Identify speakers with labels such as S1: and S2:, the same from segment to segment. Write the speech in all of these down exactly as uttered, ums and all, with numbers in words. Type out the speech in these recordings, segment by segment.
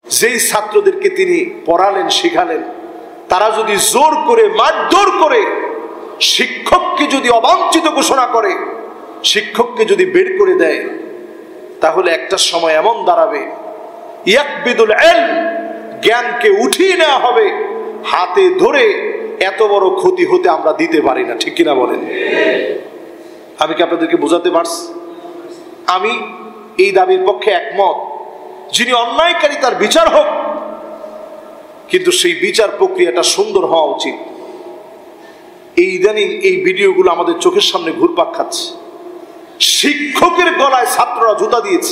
S1: যেই ছাত্রদেরকে তিনি পড়ালেন শিখালেন, তারা যদি জোর করে মারধর করে শিক্ষককে যদি অবাঞ্ছিত ঘোষণা করে, শিক্ষককে যদি বের করে দেয়, তাহলে একটা সময় এমন দাঁড়াবে ইয়াকবিদুল ইলম, জ্ঞানকে উঠিয়ে নেওয়া হবে হাতে ধরে। এত বড় ক্ষতি হতে আমরা দিতে পারি না, ঠিক কিনা বলেন? আমি কি আপনাদেরকে বোঝাতে পারছি? আমি এই দাবির পক্ষে একমত, যিনি অন্যায়কারী তার বিচার হোক, কিন্তু সেই বিচার প্রক্রিয়াটা সুন্দর হওয়া উচিত। এই ইদানিং এই ভিডিওগুলো আমাদের চোখের সামনে ঘুরপাক খাচ্ছে। শিক্ষকের গলায় ছাত্ররা জুতা দিয়েছে,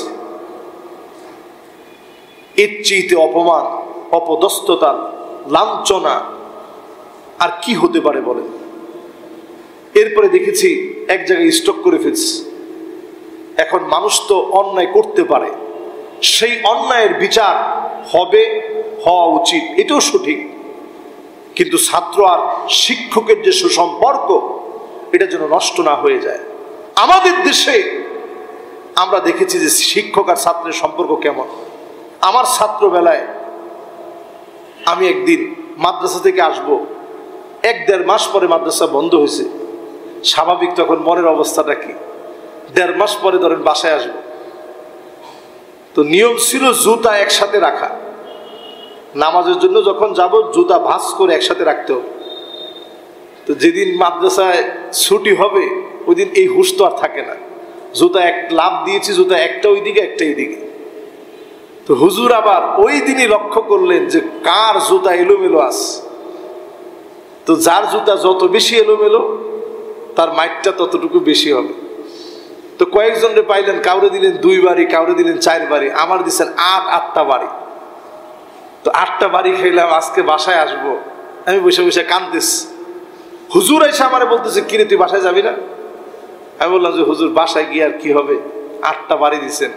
S1: এর চেয়ে অপমান, অপদস্থতা, লাঞ্ছনা আর কি হতে পারে বলেন? এরপরে দেখেছি এক জায়গায় স্টক করে ফেলছে। এখন মানুষ তো অন্যায় করতে পারে, সেই অন্যায়ের বিচার হবে, হওয়া উচিত, এটাও সঠিক, কিন্তু ছাত্র আর শিক্ষকের যে সুসম্পর্ক, এটা যেন নষ্ট না হয়ে যায়। আমাদের দেশে আমরা দেখেছি যে শিক্ষক আর ছাত্রের সম্পর্ক কেমন। আমার ছাত্রবেলায় আমি একদিন মাদ্রাসা থেকে আসব, এক দেড় মাস পরে মাদ্রাসা বন্ধ হয়েছে। স্বাভাবিক তখন মনের অবস্থাটা কি? দেড় মাস পরে ধরেন বাসায় আসব, তো নিয়ম ছিল জুতা একসাথে রাখা। নামাজের জন্য যখন যাব জুতা ভাঁজ করে একসাথে রাখতে হবে। তো যেদিন মাদ্রাসায় ছুটি হবে ওই দিন এই হুঁশ তো আর থাকে না, জুতা এক লাভ দিয়েছি, জুতা একটা ওই দিকে একটা এইদিকে। তো হুজুর আবার ওই দিনই লক্ষ্য করলেন যে কার জুতা এলোমেলো আছে। তো যার জুতা যত বেশি এলোমেলো তার মাইটটা ততটুকু বেশি হবে। তো কয়েকজনরে পাইলেন, কাউরে দিলেন দুই বাড়ি, কাউরে দিলেন চার বাড়ি, আমার দিচ্ছেন আট আটটা বাড়ি। তো আটটা বাড়ি খেলাম, আজকে বাসায় আসবো, আমি বসে বসে কাঁদতেছি। হুজুর এসে আমারে বলতেছে, কিরে তুই বাসায় যাবি না? আমি বললাম যে হুজুর বাসায় গিয়ে আর কি হবে, আটটা বাড়ি দিচ্ছেন।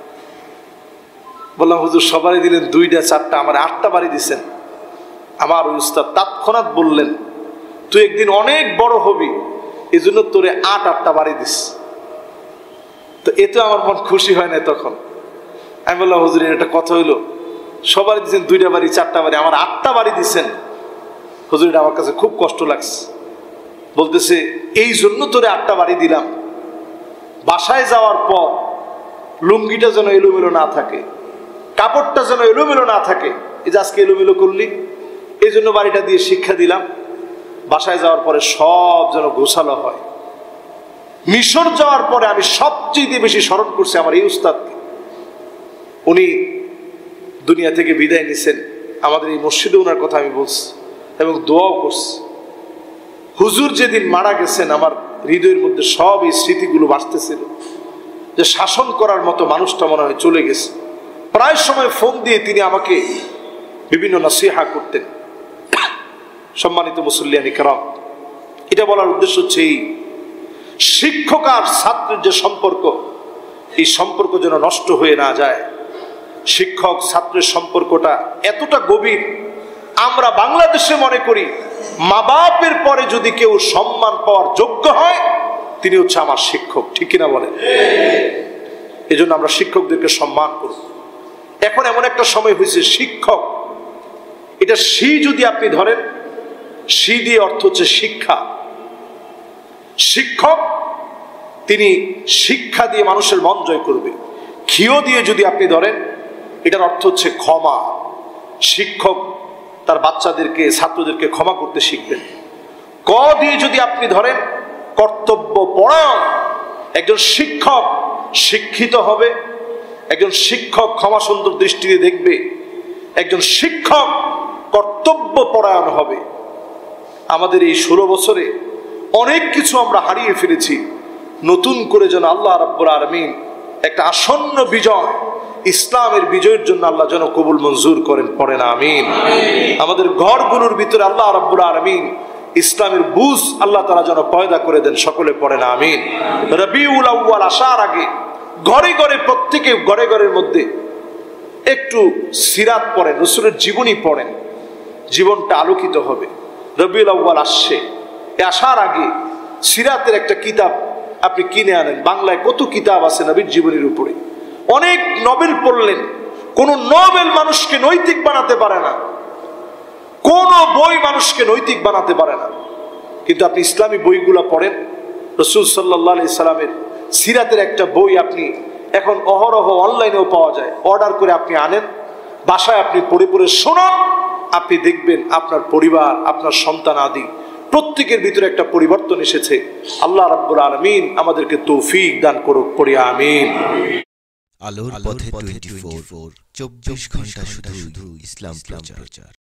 S1: বললাম হুজুর সবারই দিলেন দুইটা চারটা, আমার আটটা বাড়ি দিচ্ছেন। আমার উস্তাদ তৎক্ষণাৎ বললেন, তুই একদিন অনেক বড় হবি, এই জন্য তোরে আট আটটা বাড়ি দিস। তো এতে আমার মন খুশি হয় না তখন। আমি বললাম হুজুর এটা কথা হইলো, সবারই দিচ্ছেন দুইটা বাড়ি চারটা বাড়ি, আমার আটটা বাড়ি দিচ্ছেন। হুজুর এটা আমার কাছে খুব কষ্ট লাগছে। বলতেছে এই জন্য তোরে আটটা বাড়ি দিলাম, বাসায় যাওয়ার পর লুঙ্গিটা যেন এলোমেলো না থাকে, কাপড়টা যেন এলোমেলো না থাকে। এই যে আজকে এলোমেলো করলি, এই জন্য বাড়িটা দিয়ে শিক্ষা দিলাম, বাসায় যাওয়ার পরে সব যেন গোছালো হয়। মিশর যাওয়ার পরে আমি সবচেয়ে বেশি স্মরণ করছি আমার এই উস্তাদকে। উনি দুনিয়া থেকে বিদায় নিছেন, আমাদের এই মসজিদে ওনার কথা আমি বলছি এবং দোয়াও করছি। হুজুর যেদিন মারা গেছেন আমার হৃদয়ের মধ্যে সব এই স্মৃতিগুলো বাঁচতেছিল, যে শাসন করার মতো মানুষটা মনে হয় চলে গেছে। প্রায় সময় ফোন দিয়ে তিনি আমাকে বিভিন্ন নসিহা করতেন। সম্মানিত মুসল্লিয়ান ইকরাম, এটা বলার উদ্দেশ্য হচ্ছে এই শিক্ষক আর ছাত্রের যে সম্পর্ক, এই সম্পর্ক যেন নষ্ট হয়ে না যায়। শিক্ষক ছাত্রের সম্পর্কটা এতটা গভীর, আমরা বাংলাদেশে মনে করি মা বাপের পরে যদি কেউ সম্মান পাওয়ার যোগ্য হয় তিনি হচ্ছে আমার শিক্ষক, ঠিক কিনা বলেন? এই জন্য আমরা শিক্ষকদেরকে সম্মান করব। এখন এমন একটা সময় হয়েছে, শিক্ষক এটা শি যদি আপনি ধরেন, শি দিয়ে অর্থ হচ্ছে শিক্ষা। শিক্ষক তিনি শিক্ষা দিয়ে মানুষের মন জয় করবে। ক্ষিয় দিয়ে যদি আপনি ধরেন, এটার অর্থ হচ্ছে ক্ষমা। শিক্ষক তার বাচ্চাদেরকে ছাত্রদেরকে ক্ষমা করতে শিখবেন। ক দিয়ে যদি আপনি ধরেন, কর্তব্য পরায়ণ। একজন শিক্ষক শিক্ষিত হবে, একজন শিক্ষক ক্ষমা সুন্দর দৃষ্টিতে দেখবে, একজন শিক্ষক কর্তব্য পরায়ণ হবে। আমাদের এই ষোলো বছরে অনেক কিছু আমরা হারিয়ে ফেলেছি। নতুন করে যেন আল্লাহ রাব্বুল আলামিন একটা আসন্ন বিজয়, ইসলামের বিজয়ের জন্য আল্লাহ যেন কবুল মঞ্জুর করেন, পড়েন আমিন। আমাদের ঘরগুলোর ভিতরে আল্লাহ রাব্বুল আলামিন ইসলামের বুঝ আল্লাহ তাআলা যেন পয়দা করে দেন, সকলে পড়েন আমিন। রবিউল আউয়াল আসার আগে ঘরে ঘরে, প্রত্যেকে ঘরে ঘরের মধ্যে একটু সিরাত পড়েন, রাসূলের জীবনী পড়েন, জীবনটা আলোকিত হবে। রবিউল আউয়াল আসছে, এ আসার আগে সিরাতের একটা কিতাব আপনি কিনে আনেন। বাংলায় কত কিতাব আছে নবীর জীবনীর উপরে, অনেক নভেল পড়লেন, কোন নোবেল মানুষকে নৈতিক বানাতে পারে না, কোন বই মানুষকে নৈতিক বানাতে পারে না। কিন্তু আপনি ইসলামী বইগুলো পড়েন, রাসূল সাল্লাল্লাহু আলাইহি সাল্লামের সিরাতের একটা বই আপনি এখন অহরহ অনলাইনেও পাওয়া যায়, অর্ডার করে আপনি আনেন, বাসায় আপনি পড়ে পড়ে শোনান, আপনি দেখবেন আপনার পরিবার, আপনার সন্তান আদি প্রত্যেকের ভিতরে একটা পরিবর্তন এসেছে। আল্লাহ রাব্বুল আলামিন আমাদেরকে তৌফিক দান করুক, পড়ি আমিন।
S2: আলোর পথে টোয়েন্টি ফোর, চব্বিশ ঘন্টা শুধু ইসলাম প্রচার।